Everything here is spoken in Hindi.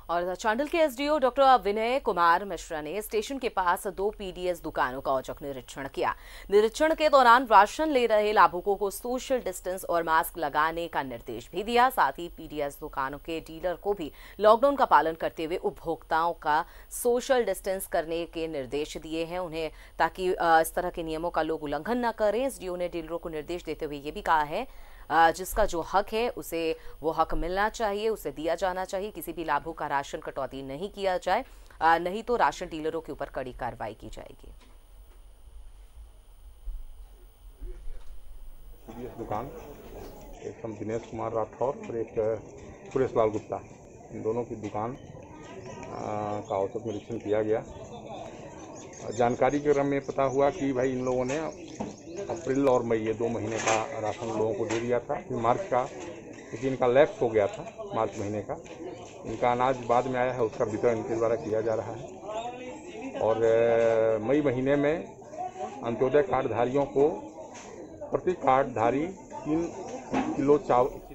और चांडिल के एसडीओ डॉक्टर विनय कुमार मिश्रा ने स्टेशन के पास 2 पीडीएस दुकानों का औचक निरीक्षण किया। निरीक्षण के दौरान राशन ले रहे लाभुकों को सोशल डिस्टेंस और मास्क लगाने का निर्देश भी दिया। साथ ही पीडीएस दुकानों के डीलर को भी लॉकडाउन का पालन करते हुए उपभोक्ताओं का सोशल डिस्टेंस करने के निर्देश दिए हैं उन्हें, ताकि इस तरह के नियमों का लोग उल्लंघन न करें। एसडीओ ने डीलरों को निर्देश देते हुए ये भी कहा है जिसका जो हक है उसे वो हक मिलना चाहिए, उसे दिया जाना चाहिए। किसी भी लाभुक का राशन कटौती नहीं किया जाए, नहीं तो राशन डीलरों के ऊपर कड़ी कार्रवाई की जाएगी। दुकान एक दिनेश कुमार राठौर और एक सुरेश लाल गुप्ता, इन दोनों की दुकान का औचक निरीक्षण किया गया। जानकारी के क्रम में पता हुआ कि भाई इन लोगों ने अप्रैल और मई ये 2 महीने का राशन लोगों को दे दिया था। मार्च का क्योंकि इनका लैप्स हो गया था, मार्च महीने का इनका अनाज बाद में आया है, उसका वितरण इनके द्वारा किया जा रहा है। और मई महीने में अंत्योदय कार्डधारियों को प्रति कार्डधारी 3 किलो